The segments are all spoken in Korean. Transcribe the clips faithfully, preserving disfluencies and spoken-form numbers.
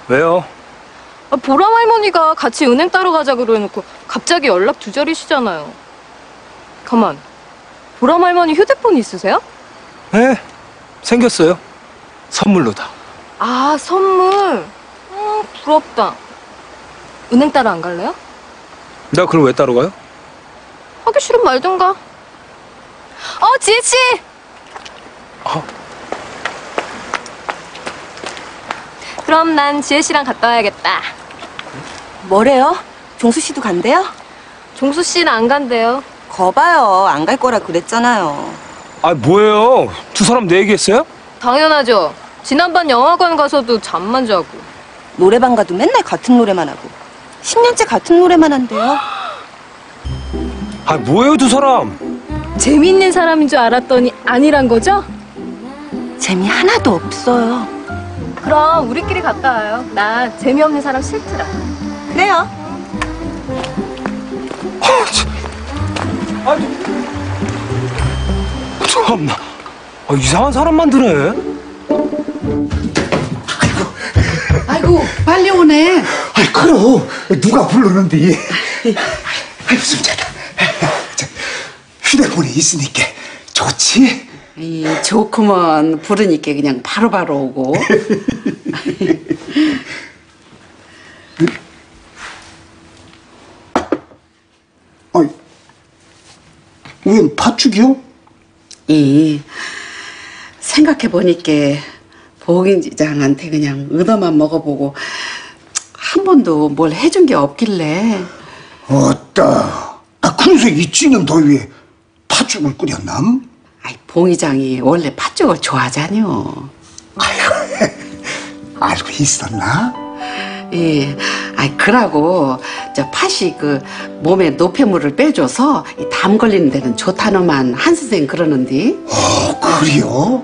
왜요? 아, 보람 할머니가 같이 은행 따러 가자 그러놓고 갑자기 연락 두절이시잖아요. 가만, 보람 할머니 휴대폰 있으세요? 네, 생겼어요. 선물로다. 아, 선물. 음, 부럽다. 은행 따러 안 갈래요? 나 그럼 왜 따로 가요? 하기 싫으면 말든가. 어, 지혜씨! 어? 그럼 난 지혜씨랑 갔다 와야겠다. 뭐래요? 종수씨도 간대요? 종수씨는 안 간대요. 거봐요. 안 갈 거라 그랬잖아요. 아, 뭐예요? 두 사람 내 얘기했어요? 당연하죠. 지난번 영화관 가서도 잠만 자고. 노래방 가도 맨날 같은 노래만 하고 십 년째 같은 노래만 한대요. 아, 뭐예요, 두 사람? 재미있는 사람인 줄 알았더니 아니란 거죠? 재미 하나도 없어요. 그럼 우리끼리 갔다 와요. 나 재미없는 사람 싫더라. 그래요. 아, 참. 아, 참나. 아, 이상한 사람만 드네. 아이고, 빨리 오네. 아이, 그럼 누가 부르는데? 아이고, 숨차다. 휴대폰이 있으니까 좋지? 이 좋구먼. 부르니까 그냥 바로바로 오고. 아이, 웬 팥죽이요? 이 생각해보니까 보긴장한테 그냥 얻어만 먹어보고 한 번도 뭘 해준 게 없길래. 어따. 아, 그래서 이 찌는 더위에 팥죽을 끓였남? 아이, 봉이장이 원래 팥죽을 좋아하잖요. 아이고, 알고 있었나? 예, 아이, 그러고 저 팥이 그 몸에 노폐물을 빼줘서 이 담 걸리는 데는 좋다노만 한 선생 그러는데. 어, 그래요?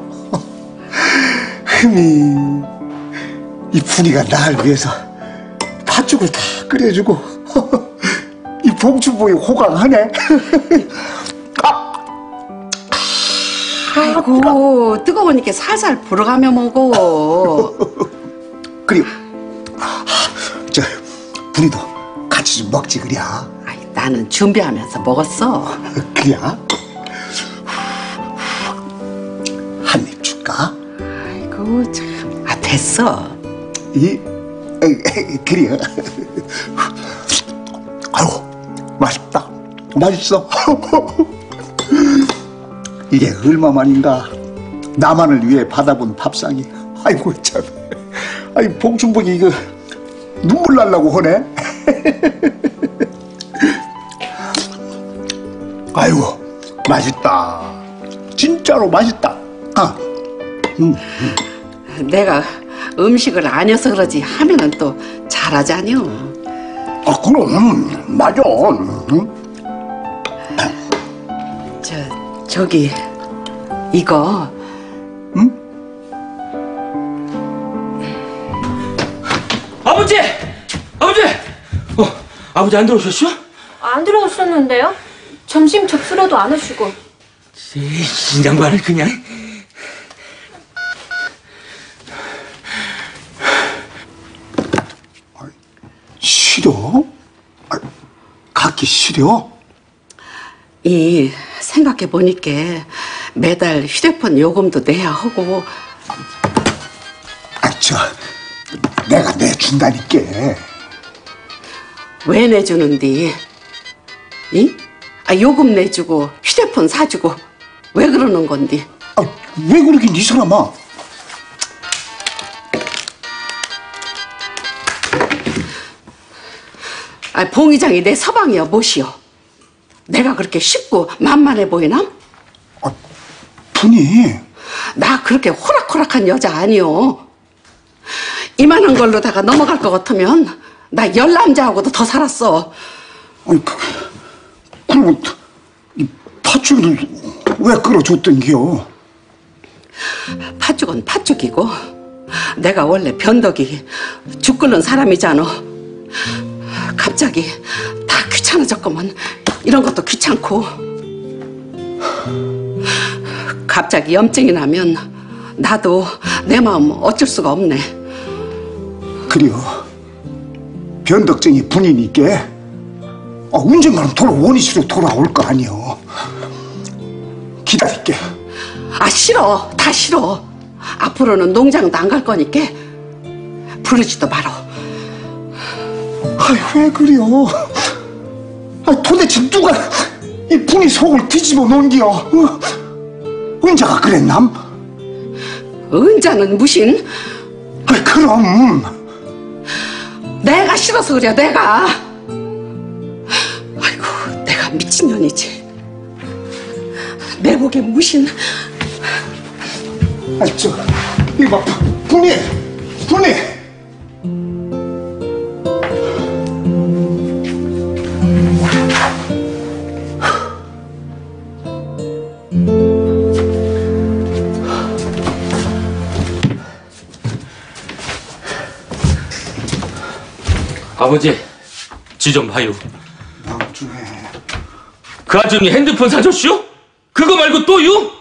흠이 이 분이가 날 위해서 팥죽을 다 끓여주고 이 봉춘봉이 호강하네. 아이고, 뜨거우니까 살살 불어가며 먹어. 그리고 저 분이도 같이 좀 먹지 그래. 아이, 나는 준비하면서 먹었어. 그래? 한 입 줄까? 아이고, 참. 아, 됐어. 이 그래. 아이고, 맛있다. 맛있어. 이게 얼마만인가 나만을 위해 받아본 밥상이. 아이고 참. 아이, 봉춘봉이 이거 눈물 날라고 하네. 아이고, 맛있다. 진짜로 맛있다. 아, 음, 음. 내가 음식을 안 해서 그러지 하면은 또 잘하자뇨. 아, 그럼 맞아. 응? 저 저기 이거. 응? 아버지! 아버지! 어, 아버지 안 들어오셨어? 안 들어오셨는데요? 점심 접수라도 안 하시고. 이 양반을 그냥. 싫어? 아, 갖기 싫어? 이 생각해 보니까 매달 휴대폰 요금도 내야 하고. 아, 저 내가 내준다니까. 왜 내주는디? 이? 아, 요금 내주고 휴대폰 사주고 왜 그러는 건디? 아, 왜 그러긴 이 사람아? 아, 봉이장이 내 서방이여 뭐시여? 내가 그렇게 쉽고 만만해 보이나? 아, 분이. 나 그렇게 호락호락한 여자 아니요. 이만한 걸로다가 넘어갈 것 같으면 나 열 남자하고도 더 살았어. 아니, 그, 그러면 이 팥죽을 왜 끓여줬던겨? 팥죽은 팥죽이고 내가 원래 변덕이 죽 끓는 사람이잖아. 갑자기 다 귀찮아졌구먼. 이런 것도 귀찮고. 갑자기 염증이 나면 나도 내 마음 어쩔 수가 없네. 그리고 변덕쟁이 분이니까 아, 언젠가는 돌아 원위치로 돌아올 거 아니여. 기다릴게. 아 싫어, 다 싫어. 앞으로는 농장도 안 갈 거니까 부르지도 말어. 아, 왜 그래요? 아, 도대체 누가 이 분이 속을 뒤집어 놓은겨? 어? 은자가 그랬남? 은자는 무신? 아, 그럼 내가 싫어서 그래, 내가. 아이고, 내가 미친년이지. 내 목에 무신. 아, 저 이거 봐, 분이 분이 아버지, 지 좀 봐요. 나중에 그 아줌이 핸드폰 사줬슈? 그거 말고 또요?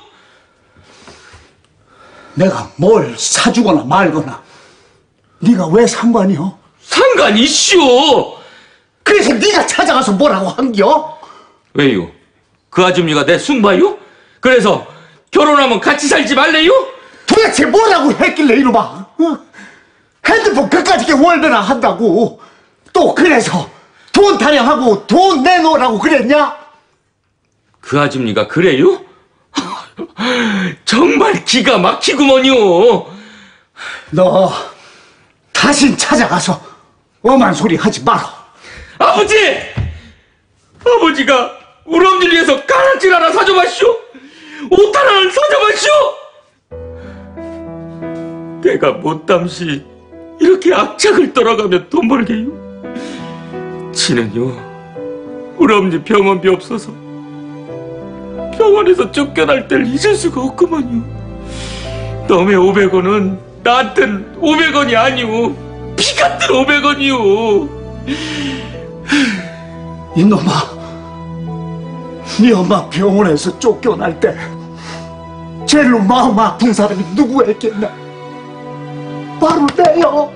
내가 뭘 사주거나 말거나 네가 왜 상관이요? 상관 이슈. 그래서 네가 찾아가서 뭐라고 한겨? 왜요? 그 아줌니가 내 숭봐요? 그래서 결혼하면 같이 살지 말래요? 도대체 뭐라고 했길래 이놈아? 어? 핸드폰 그까짓 월배나 한다고 또 그래서 돈 타령하고 돈 내놓으라고 그랬냐? 그 아줌니가 그래요? 정말 기가 막히구먼요. 너 다신 찾아가서 엄한 소리 하지 마라. 아버지! 아버지가 우리 엄니를 위해서 가라질 하나 사줘봤쇼? 옷 하나를 사줘봤쇼? 내가 못담시 이렇게 악착을 떨어가며 돈 벌게요? 지는요, 우리 엄니 병원비 없어서 병원에서 쫓겨날 때를 잊을 수가 없구만요. 너의 오백 원은 나한텐 오백 원이 아니오. 피 같은 오백 원이오. 이놈아, 네 엄마 병원에서 쫓겨날 때 제일로 마음 아픈 사람이 누구였겠나? 바로 내요.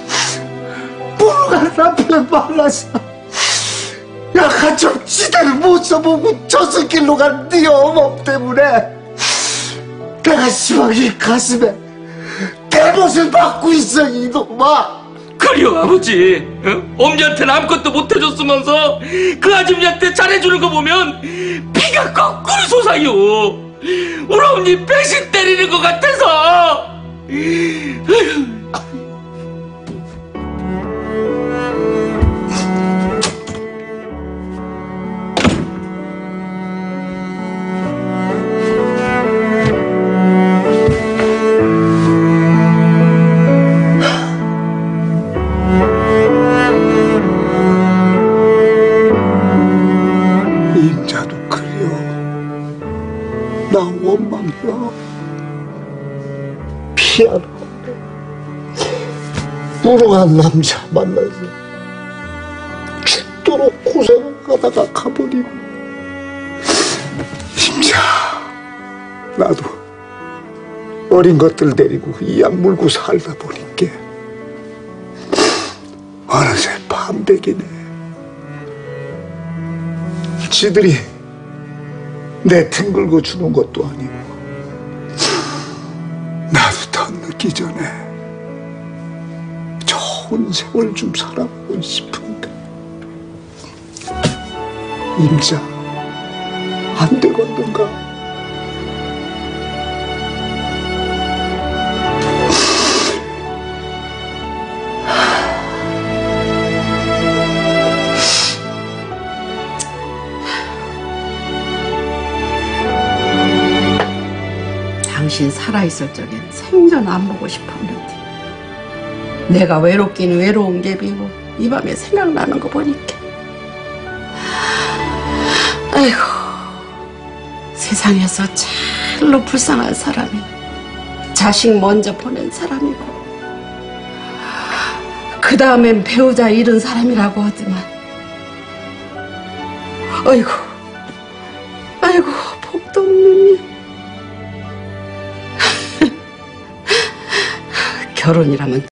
무능한 남편에 말라서 약한 척 지대를 못 써보고 저승길로 간 네 어머 때문에 내가 시방 이 가슴에 대못을 받고 있어 이놈아. 그래요 아버지. 어? 엄니한테는 아무것도 못해줬으면서 그 아줌니한테 잘해주는 거 보면 피가 거꾸로 솟아요. 우리 엄니 배신 때리는 것 같아서. 임자도 그려. 나 원망이야. 피하러 무능한 남자 만나서 죽도록 고생하다가 가버리고. 임자, 나도 어린 것들 데리고 이악 물고 살다 보니까 어느새 반백이네. 지들이 내 등 긁어 주는 것도 아니고 나도 더 늦기 전에 좋은 세월 좀 살아보고 싶은데 임자 안 되겠는가? 당신 살아있을 적엔 생전 안 보고 싶었는데 내가 외롭긴 외로운 게 비고 이 밤에 생각나는 거 보니까 아이고 세상에서 제일로 불쌍한 사람이 자식 먼저 보낸 사람이고 그 다음엔 배우자 잃은 사람이라고 하지만 아이고 아이고 복도 없는 일. 결혼이라면